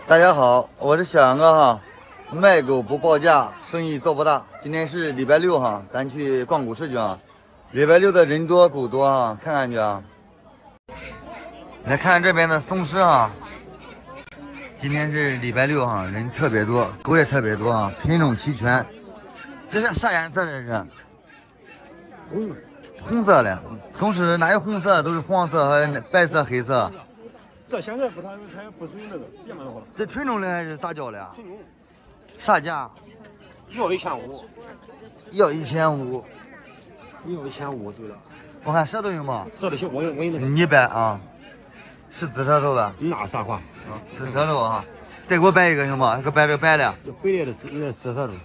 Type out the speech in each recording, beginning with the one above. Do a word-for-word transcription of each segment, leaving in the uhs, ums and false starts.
大家好，我是小杨哥哈，卖狗不报价，生意做不大。今天是礼拜六哈，咱去逛股市去啊。礼拜六的人多狗多哈，看看去啊。来看看这边的松狮哈，今天是礼拜六哈，人特别多，狗也特别多啊，品种齐全。这是啥颜色？这是红红色的。松狮哪有红色？都是黄色和白色、黑色。 这现在不，它它不属于那个别买好了。 这纯种的还是杂交的呀？ 纯种。 啥价？ 要一千五。 要一千五。 要一千五，对了。 我看舌头有吗？ 舌头行，我我给你。 你掰啊，是紫舌头吧？ 那啥话？ 啊，紫舌头啊。再给我掰一个行吗？给掰这个白的。 这白的紫那紫舌头。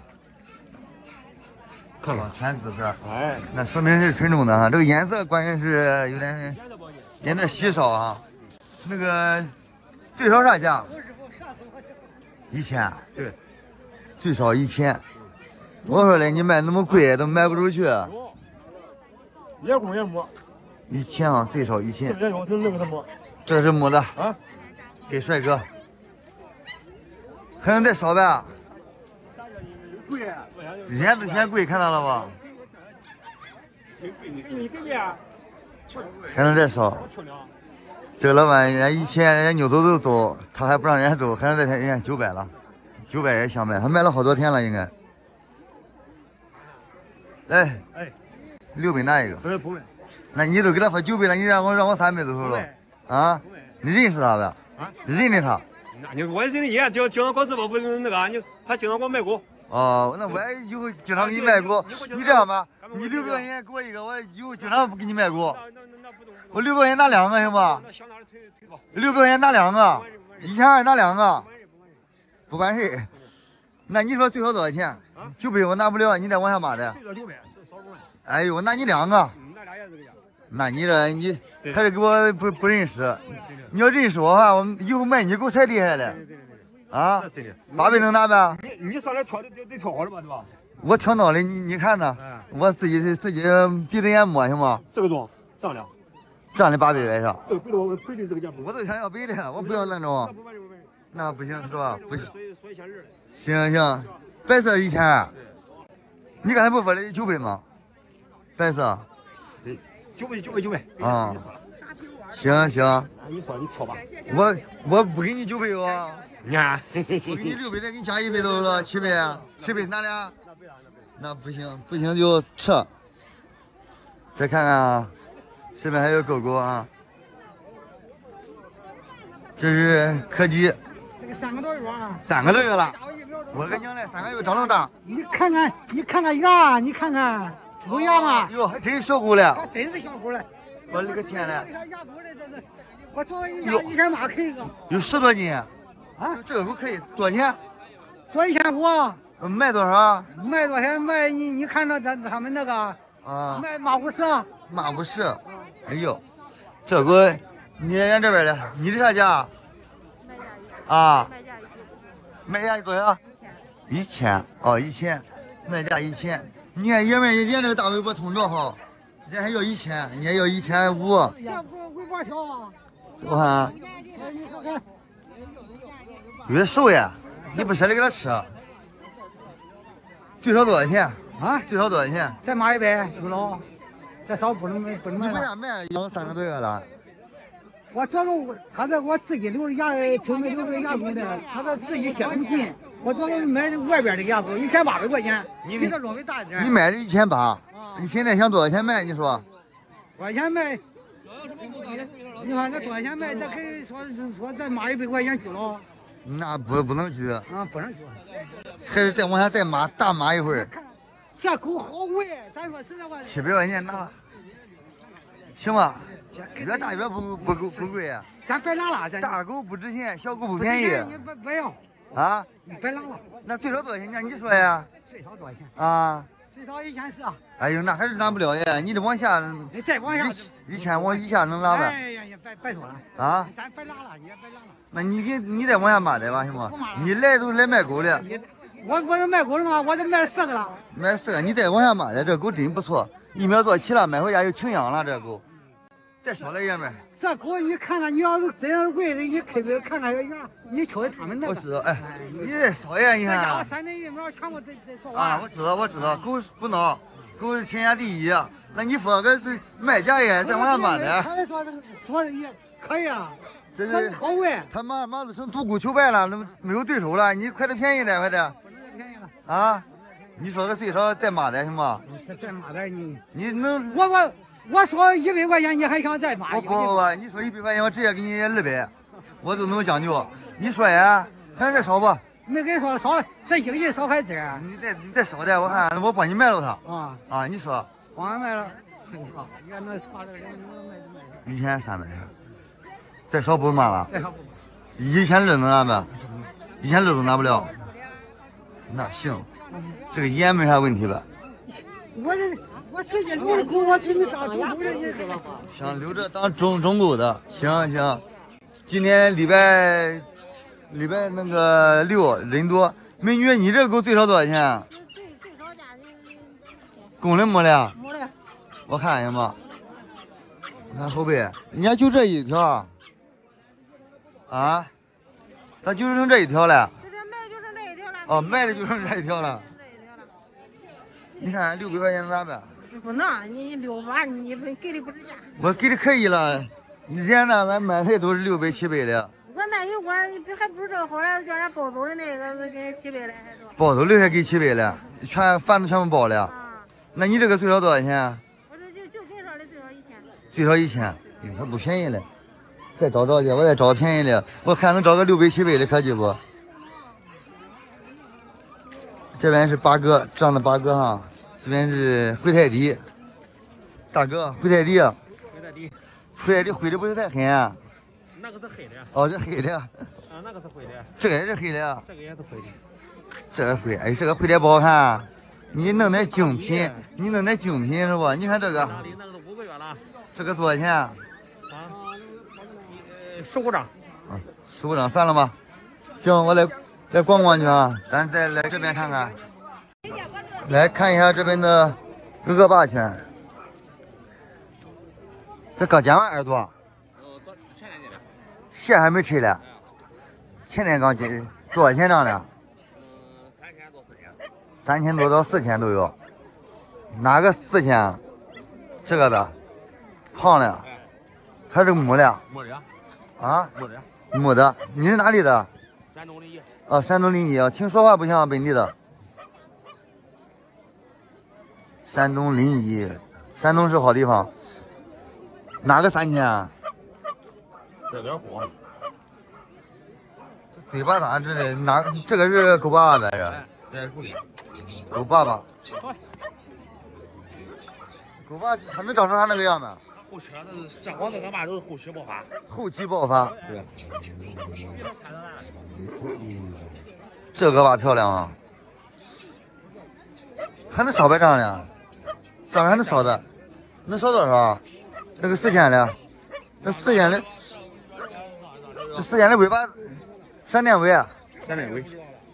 看看， 全紫色。 哎， 那说明是纯种的哈。这个颜色关键是有点有点稀少啊。那个最少啥价？一千。 对， 最少一千。我说嘞，你卖那么贵都卖不出去。 也公也母。 一千啊，最少一千。 这也有，那个是母。 这是母的啊， 给帅哥。还能再少呗？ 贵， 人都嫌贵，看到了吧？ 你给你。 还能再少？这个老板人家一千，人家扭走都走，他还不让人家走，还能再人家九百了，九百也想卖，他卖了好多天了，应该。来， 哎， 六百拿一个。 不不卖。 那你都给他说九百了，你让我让我三百走了？啊？你认识他呗？ 啊？ 认得他？ 那你我认得你，经经常搞直播不那个，你他经常给我卖狗。 哦，那我以后经常给你卖狗。你这样吧，你六百块钱给我一个，我以后经常不给你卖狗。我六百块钱拿两个行吧？六百块钱拿两个，一千二拿两个，不办事。那你说最少多少钱？九百我拿不了，你得往下码的。 最多六百，少不卖。 哎呦，那你两个。 那俩也这个价。 那你这你还是给我不不认识？你要认识我的话，我以后卖你狗才厉害嘞。啊，八百能拿呗？ 你你上来挑得得得挑好了吧，对吧？ 我挑孬的，你你看呢？我自己自己闭着眼摸行吗？ 这个中涨了， 涨了八百来着。 这个贵的我贵的这个价， 我都想要白的，我不要那种。那不行是吧？不行。 所以限制。 行行，白色一千二。你刚才不说的九百吗？白色。 九百九百九百。 啊。行行。 你说你挑吧。 我我不给你九百哦。 你看， 我给你六百，再给你加一百都了，七百，七百拿俩。那不行，不行就撤。再看看啊，这边还有狗狗啊。这是柯基。 这个三个多月啊。 三个多月了。我个娘嘞，三个月长那么大。 你看看，你看看牙，你看看有牙吗？ 哟，还真是小狗嘞。 还真是小狗嘞。 我勒个天嘞！ 牙狗嘞，这是。我昨天一一千八可以个。 有十多斤。 啊， 这个狗可以多少钱？ 说一千五。 卖多少？ 卖多少？卖你你看着咱他们那个啊， 卖马五十。 马五十。哎呦，这狗你俺这边的，你这啥价？啊？卖价多少？一千。哦，一千。卖价一千。你看，爷们人家这个大尾巴通着好，人家还要一千，你还要一千五。 小狗尾巴小啊。 我看。 你看看。 有点瘦呀，你不舍得给它吃？最少多少钱啊？ 最少多少钱？ 再买一百，不能，再少不能不能买。 你为啥卖？养三个多月了。 我这个他这我自己留着牙，准备留着牙狗的，他这自己血很近。我这个买外边的牙狗，一千八百块钱，比这稍微大一点。 你买的一千八，你现在想多少钱卖？你说？ 多少钱卖？你看这多少钱卖？这可以说是说再码一百块钱去了。 那不不能去啊，不能去， 还得再往下再码，大码一会儿。 这狗好贵，咱说实在话。 七百块钱拿了，行吧？越大越不不不不贵啊。 咱别拉了，咱大狗不值钱，小狗不便宜。 你不不要啊？ 你别拉了。 那最少多少钱？那你说呀？ 最少多少钱？ 啊？ 最少一千四。 哎呦，那还是拿不了呀！你得往下。 你再往下。 一千往以下能拉呗？ 哎呀呀，别别说了。 啊？ 咱别拉了，你也别拉了。 那你给你再往下码的吧，行吗？你来都是来卖狗的。 我我这卖狗了吗？我这卖了四个了。 卖四个，你再往下码的，这狗真不错，疫苗做齐了，买回家就请养了，这狗。 再少点爷们儿。 这狗你看看，你要是真要贵的，你开开看看原，你挑的他们那个。 我知道，哎，你再少点，你看。 三针疫苗全部这这做完。啊，我知道，我知道，狗不孬，狗是天下第一。那你说个是卖家也在往下买的。 他说这个说的也可以啊。 这是好贵。 他马马子成独孤求败了，那没有对手了，你快点便宜点，快点。 不能再便宜了。 啊，你说个最少再码点行吗？ 再再码点你。 你能？ 我我我说一百块钱，你还想再码？ 不不不不，你说一百块钱，我直接给你二百，我都能讲究。你说呀，还能再少不？ 没跟你说少，这一个人少块钱。 你再你再少点，我看我帮你卖了它。 啊啊，你说。 帮俺卖了。啊，原来发这个人能卖就卖。 一千三百，再少不码了。 再少不。 一千二能拿没？一千二都拿不了。那行，这个烟没啥问题吧？ 我这我自己留着狗，我听你咋中狗的？ 想留着当中中狗的，行行。今天礼拜礼拜那个六人多，美女，你这狗最少多少钱？ 最最少价的。 公的母的？ 母的。 我看一下吧。你看后背，人家就这一条。啊？咋就剩这一条了？ 这边卖就剩这一条了。 哦，卖的就剩这一条了。你看六百块钱咋办？ 不能，你六百你给的不是价。 我给的可以了，人家那边买的都是六百七百的。 我那一窝还不是这好了，叫人包走的那个给七百了还多。 包走的还给七百了，全饭都全部包了。 啊。 那你这个最少多少钱？ 我这就就跟上的最少一千。 最少一千，它不便宜了。再找找去，我再找个便宜的，我看能找个六百七百的可以不？这边是八哥，这样的八哥哈。这边是灰太迪，大哥，灰太迪， 灰太迪， 灰太迪灰的不是太黑啊？ 那个是黑的。 哦，这黑的。 啊，那个是灰的。 这个也是黑的。 这个也是灰的。 这个灰，哎，这个灰的不好看。你弄点精品，你弄点精品是吧？你看这个。 哪里那个都五个月了。 这个多少钱？啊？ 呃，十五张。 啊，十五张算了吧。行，我来再逛逛去啊，咱再来这边看看。来看一下这边的哥哥霸犬，这刚剪完耳朵， 前天剪的， 线还没拆呢，前天刚剪，多少钱张的？ 嗯，三千多四千。 三千多到四千都有，哪个四千？这个吧，胖的，还是母的？ 母的。 啊？ 母的。 母的，你是哪里的？ 山东临沂。 哦，山东临沂啊，听说话不像本地的。山东临沂，山东是好地方。哪个三千啊？ 这点火。 这嘴巴咋这的？哪这个是狗爸爸呗？ 这这是狗的。 狗爸爸。狗爸它能长成他那个样吗？ 后期那是这光这个嘛都是后期爆发。 后期爆发。 对。 这个吧漂亮啊，还能少白长呢。长得还能少的，能少多少？那个四千的，那四千的，这四千的尾巴，闪电尾， 闪电尾，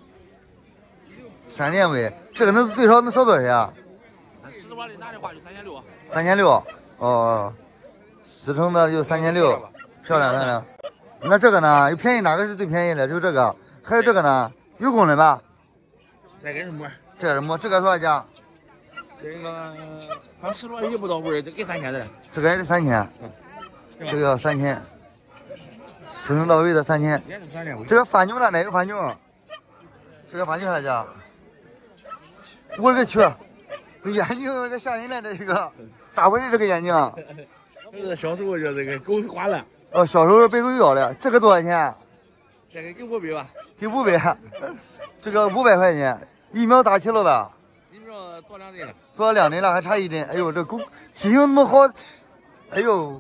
闪电尾，这个能最少能少多少呀？ 十万里拿的话就三千六。 三千六，哦，四成的就三千六，漂亮漂亮。那这个呢？有便宜哪个是最便宜的？就这个，还有这个呢？有公的吧？ 这个是么？ 这个是么？这个多少价？ 这个它十多里不到位，这给三千的。 这个也得三千， 嗯， 这个要三千，四成到位的三千。 也是三千。 这个发牛的哪个发牛？这个发牛啥价？我勒个去，这眼睛这吓人了，这个咋回事？这个眼睛？ 这是小时候就这个狗刮了。 哦，小时候被狗咬了。这个多少钱？ 这个给五百吧。 给五百，这个五百块钱，疫苗打齐了吧？ 疫苗做两针了。 做两针了，还差一针。哎呦，这狗体型那么好，哎呦。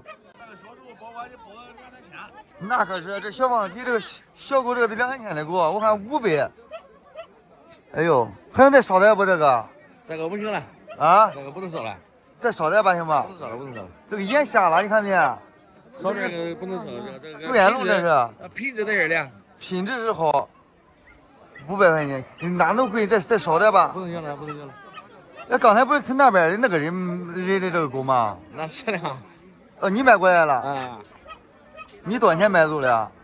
那可是这小方体这个小狗这个得两三千的狗，我看五百。哎呦，还能再少点不？这个？ 这个不行了。 啊？ 这个不能少了。 再少点吧，行吧？ 不能少了，不能少了。 这个眼瞎了，你看没？ 少这个不能少，这个这个。 独眼龙这是。 品质在这儿的。 品质是好。五百块钱，哪能贵？再再少点吧。 不能行了，不能行了。 那刚才不是他那边的那个人人的这个狗吗？ 那是的。 哦，你买过来了？ 啊。 你多少钱买走的？啊？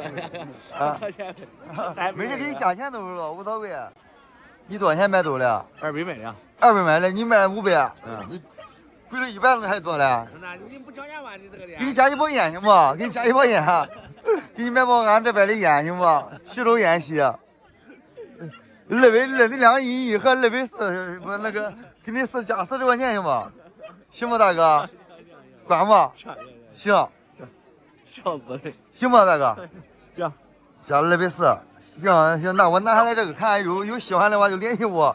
啊没事，给你加钱都是了，无所谓。你多少钱买走的？ 二百买的。 二百买的，你买五百。 嗯。 你贵了一百多还多了。 那你不交钱吧？你这个的。 给你加一包烟行不？给你加一包烟，给你买包俺这边的烟行不？徐州烟西。二百二，你两个一一和二百四，不那个给你四加四十块钱行不？行不，大哥？管不？行。 笑死了。 行不，大哥？ 行。 加二百四。行行，那我拿下来这个，看有有喜欢的话就联系我。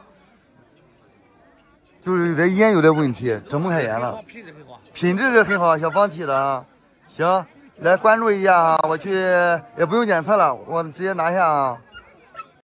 就是有点烟有点问题，睁不开眼了。品质是很好，小方体的啊。行，来关注一下啊，我去也不用检测了，我直接拿下啊。